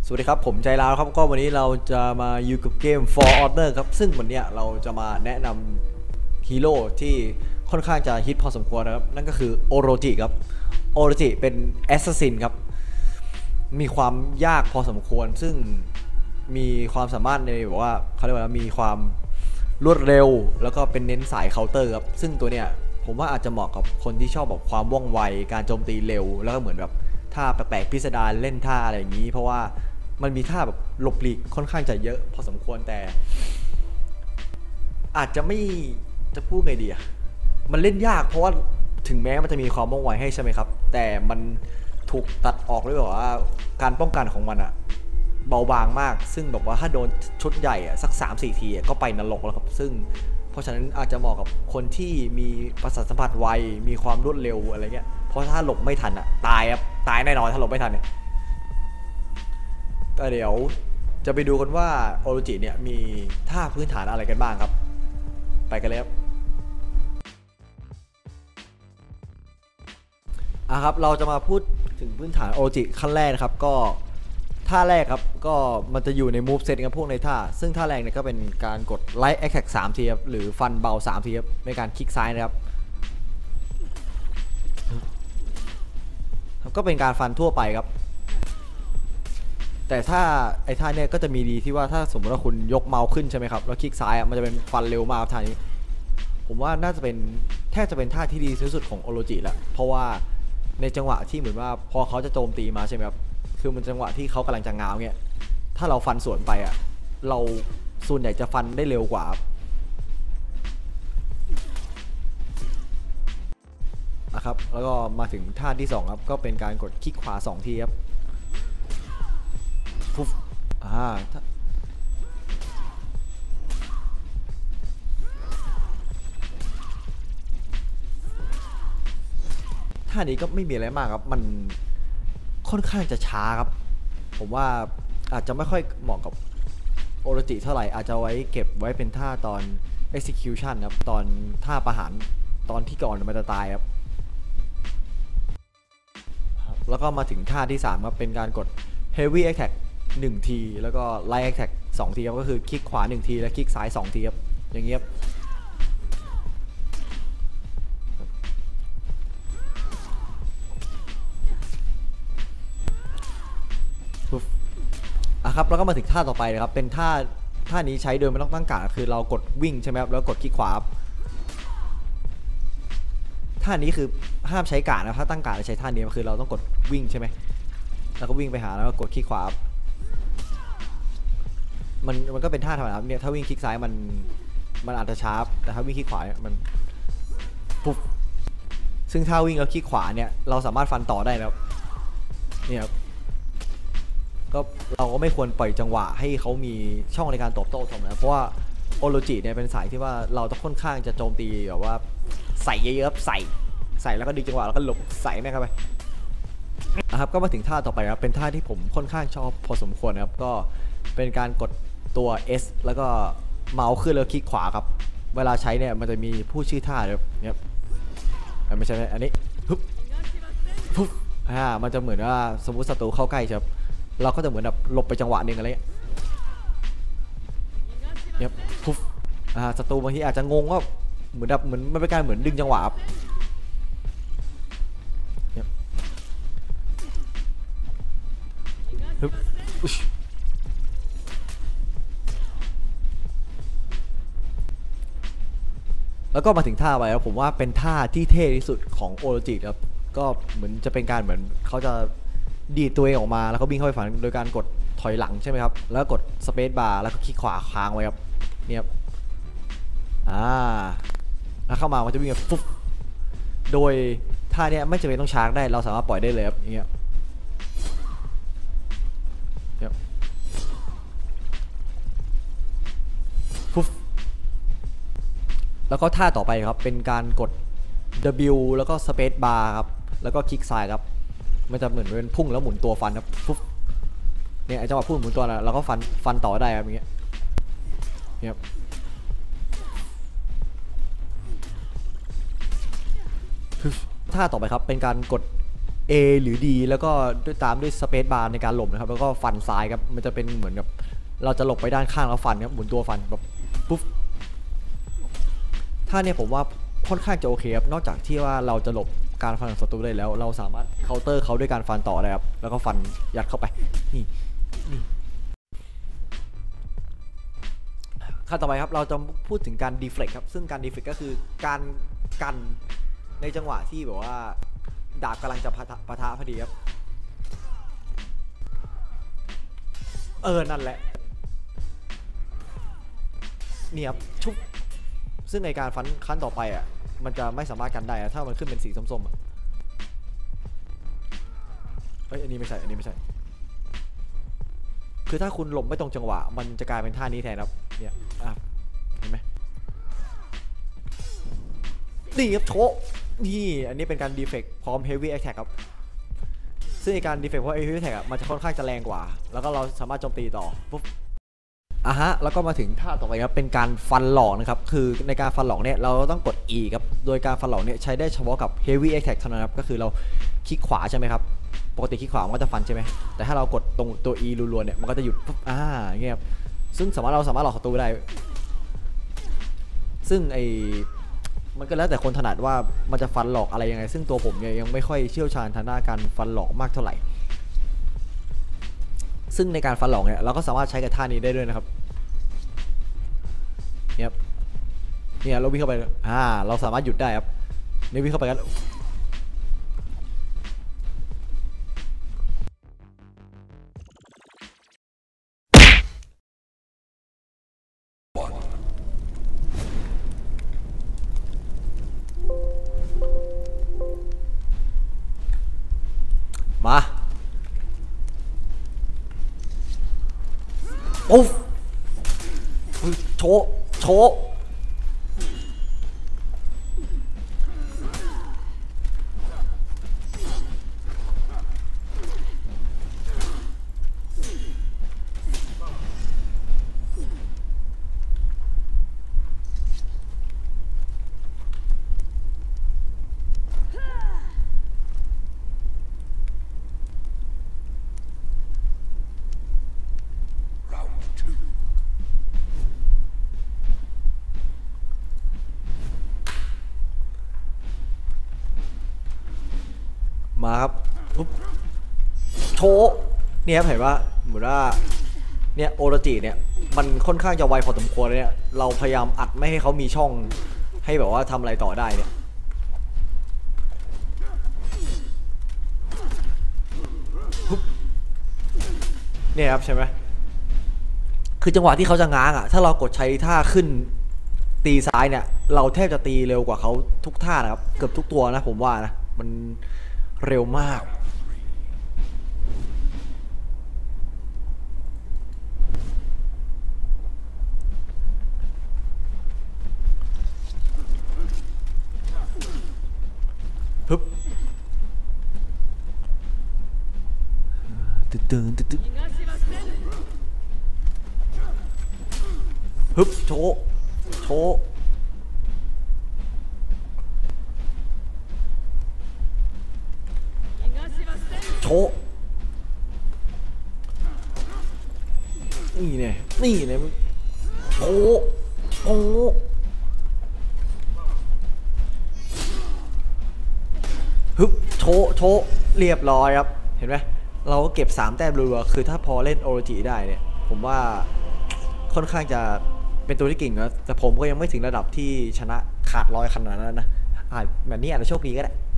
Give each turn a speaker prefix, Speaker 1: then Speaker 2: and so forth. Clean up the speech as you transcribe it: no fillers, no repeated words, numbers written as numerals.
Speaker 1: สวัสดีครับผมใจร้าวครับก็วันนี้เราจะมาอยู่กับเกม For Honor ครับซึ่งวันนี้เราจะมาแนะนำฮีโร่ที่ค่อนข้างจะฮิตพอสมควรนะครับนั่นก็คือโอโรจิครับโอโรจิเป็นแอสซัสซินครับมีความยากพอสมควรซึ่งมีความสามารถในแบบว่าเขาเรียกว่ามีความรวดเร็วแล้วก็เป็นเน้นสายเคาน์เตอร์ครับซึ่งตัวเนี้ยผมว่าอาจจะเหมาะกับคนที่ชอบแบบความว่องไวการโจมตีเร็วแล้วก็เหมือนแบบท่าแปลกๆพิสดารเล่นท่าอะไรอย่างนี้เพราะว่ามันมีท่าแบบหลบหลีกค่อนข้างจะเยอะพอสมควรแต่อาจจะไม่จะพูดไงดีอะมันเล่นยากเพราะว่าถึงแม้มันจะมีความว่องไวให้ใช่ไหมครับแต่มันถูกตัดออกด้วยแบบว่าการป้องกันของมันอะเบาบางมากซึ่งแบบว่าถ้าโดนชุดใหญ่อะสัก 3-4 ทีก็ไปนรกแล้วครับซึ่งเพราะฉะนั้นอาจจะเหมาะกับคนที่มีประสาทสัมผัสไวมีความรวดเร็วอะไรเงี้ยเพราะถ้าหลบไม่ทันอะตายครับตายแน่นอนถ้าหลบไม่ทันเนี่ยก็เดี๋ยวจะไปดูกันว่าโอโรจิเนี่ยมีท่าพื้นฐานอะไรกันบ้างครับไปกันเลยครับครับเราจะมาพูดถึงพื้นฐานโอโรจิขั้นแรกนะครับก็ท่าแรกครับก็มันจะอยู่ใน move set กับพวกในท่าซึ่งท่าแรกเนี่ยก็เป็นการกด light attack 3 ทีครับหรือฟันเบา3 ทีครับในการคลิกซ้ายนะครับก็เป็นการฟันทั่วไปครับแต่ถ้าไอ้ท่าเนี่ยก็จะมีดีที่ว่าถ้าสมมติว่าคุณยกเมาส์ขึ้นใช่ไหมครับแล้วคลิกซ้ายมันจะเป็นฟันเร็วมากท่านี้ผมว่าน่าจะเป็นแทบจะเป็นท่าที่ดีที่สุดของโอโรจิแล้วเพราะว่าในจังหวะที่เหมือนว่าพอเขาจะโจมตีมาใช่ไหมครับคือมันจังหวะที่เขากำลังจะง้าวเนี่ยถ้าเราฟันสวนไปเราส่วนใหญ่จะฟันได้เร็วกว่านะครับแล้วก็มาถึงท่าที่2ครับก็เป็นการกดคลิกขวา2 ทีครับปุ๊บท่านี้ก็ไม่มีอะไรมากครับมันค่อนข้างจะช้าครับผมว่าอาจจะไม่ค่อยเหมาะกับโอโรจิเท่าไหร่อาจจะไว้เก็บไว้เป็นท่าตอน execution ครับตอนท่าประหารตอนที่ก่อนมันจะตายครับแล้วก็มาถึงท่าที่3ครับเป็นการกด heavy attack 1 ทีแล้วก็ light attack 2 ทีครับก็คือคลิกขวา1 ทีและคลิกซ้าย2 ทีครับอย่างเงี้ยครับแล้วก็มาถึงท่าต่อไปนะครับเป็นท่านี้ใช้โดยไม่ต้องตั้งการคือเรากดวิ่งใช่ไหมครับแล้วกดคลิกขวาท่านี้คือห้ามใช้การนะถ้าตั้งการใช้ท่านี้คือเราต้องกดวิ่งใช่ไหมแล้วก็วิ่งไปหาแล้วก็กดคลิกขวามันก็เป็นท่าธรรมดาเนี่ยถ้าวิ่งคลิกซ้ายมันอาจจะช้าแต่ถ้าวิ่งคลิกขวาเนี่ยมันปุ๊บซึ่งถ้าวิ่งแล้วคลิกขวาเนี่ยเราสามารถฟันต่อได้นะครับเนี่ยก็เราก็ไม่ควรปล่อยจังหวะให้เขามีช่องในการตอบโต้ถูกไหมเพราะว่าโอโรจิเนี่ยเป็นสายที่ว่าเราต้องค่อนข้างจะโจมตีแบบว่าใส่เยอะๆใส่แล้วก็ดึงจังหวะแล้วก็หลบใส่แม่เข้าไปนะครับก็มาถึงท่าต่อไปครับเป็นท่าที่ผมค่อนข้างชอบพอสมควรครับก็เป็นการกดตัว S แล้วก็เมาส์ขึ้นแล้วคลิกขวาครับเวลาใช้เนี่ยมันจะมีผู้ชื่อท่าเนี่ยไม่ใช่อันนี้ปุ๊บปุ๊บมันจะเหมือนว่าสมมติศัตรูเข้าใกล้ครับเราก็จะเหมือนแบบหลบไปจังหวะหนึ่งอะไรเงี้ยเนี่ยปุ๊บศัตรูบางทีอาจจะงงว่าเหมือนมันเป็นการเหมือนดึงจังหวะเนี่ยปุ๊บแล้วก็มาถึงท่าไปแล้วผมว่าเป็นท่าที่เท่ที่สุดของโอโรจิครับก็เหมือนจะเป็นการเหมือนเขาจะดีดตัวเองออกมาแล้วก็วิ่งเข้าไปฝันโดยการกดถอยหลังใช่ไหมครับแล้วกดสเปซบาร์แล้วก็คลิกขวาค้างไว้ครับเนี่ยแล้วเข้ามามันจะวิ่งแบบฟุ๊บโดยท่าเนี้ยไม่จำเป็นต้องชาร์จได้เราสามารถปล่อยได้เลยครับอย่างเงี้ยฟุ๊บแล้วก็ท่าต่อไปครับเป็นการกด W แล้วก็สเปซบาร์ครับแล้วก็คลิกซ้ายครับมันจะเหมือนเป็นพุ่งแล้วหมุนตัวฟันครับฟุ๊บเนี่ยจังหวะพุ่งหมุนตัวนะเราก็ฟันต่อได้ครับอย่างเงี้ยเนี่ยท่าต่อไปครับเป็นการกด A หรือ D แล้วก็ด้วยตามด้วยสเปซบาร์ในการหลบนะครับแล้วก็ฟันซ้ายครับมันจะเป็นเหมือนกับเราจะหลบไปด้านข้างแล้วฟันครับหมุนตัวฟันแบบปุ๊บท่าเนี่ยผมว่าค่อนข้างจะโอเคครับนอกจากที่ว่าเราจะหลบการฟันของศัตรูได้แล้วเราสามารถเคาน์เตอร์เขาด้วยการฟันต่อได้ครับแล้วก็ฟันยัดเข้าไปนี่ขั้นต่อไปครับเราจะพูดถึงการดีเฟล็กครับซึ่งการดีเฟล็กก็คือการกันในจังหวะที่แบบว่าดาบกำลังจะปะทะพอดีครับนั่นแหละนี่ครับชุบซึ่งในการฟันขั้นต่อไปอ่ะมันจะไม่สามารถกันได้ถ้ามันขึ้นเป็นสีส้มๆอ่ะอันนี้ไม่ใช่คือถ้าคุณหลบไม่ตรงจังหวะมันจะกลายเป็นท่านี้แทนครับเนี่ยเห็นไหมนี่ครับโชนี่อันนี้เป็นการดีเฟกพร้อม Heavy Attack ครับซึ่งในการดีเฟกเพราะ Heavy Attack มันจะค่อนข้างจะแรงกว่าแล้วก็เราสามารถโจมตีต่อปุ๊บแล้วก็มาถึงท่าต่อไปครับเป็นการฟันหลอกนะครับคือในการฟันหลอกเนี่ยเราต้องกด E ครับโดยการฟันหลอกเนี่ยใช้ได้เฉพาะกับ Heavy Attack เท่านั้นครับก็คือเราคลิกขวาใช่ไหมครับปกติคลิกขวามันก็จะฟันใช่ไหมแต่ถ้าเรากดตรงตัว E รัวๆเนี่ยมันก็จะหยุดปุ๊บอย่างเงี้ยครับซึ่งเราสามารถหลอกศัตรูได้ซึ่งมันก็แล้วแต่คนถนัดว่ามันจะฟันหลอกอะไรยังไงซึ่งตัวผมเนี่ยยังไม่ค่อยเชี่ยวชาญทางด้านการฟันหลอกมากเท่าไหร่ซึ่งในการฟันหลอกเนี่ยเราก็สามารถใช้กับท่านี้ได้ด้วยนะครับเนี่ยเราวิ่งเข้าไปเราสามารถหยุดได้ครับนี่วิ่งเข้าไปกันมาปุ๊บโชมาครับปุ๊บโชเนี่ยครับเห็นว่าเหมือนว่าเนี่ยโอโรจิเนี่ยมันค่อนข้างจะไวพอสมควรเลยเนี่ยเราพยายามอัดไม่ให้เขามีช่องให้แบบว่าทำอะไรต่อได้เนี่ยครับใช่ไหมคือจังหวะที่เขาจะง้างถ้าเรากดใช้ท่าขึ้นตีซ้ายเนี่ยเราแทบจะตีเร็วกว่าเขาทุกท่านะครับเกือบทุกตัวนะผมว่านะมันเร็วมากฮึบตึงฮึบโชนี่เนี่ยโชฮึบโชเรียบร้อยครับเห็นไหมเราก็เก็บ3แต้มรัวๆคือถ้าพอเล่นโอโรจิได้เนี่ยผมว่าค่อนข้างจะเป็นตัวที่เก่งนะแต่ผมก็ยังไม่ถึงระดับที่ชนะขาดลอยขนาดนั้นนะแบบนี้อาจจะโชคดีก็ได้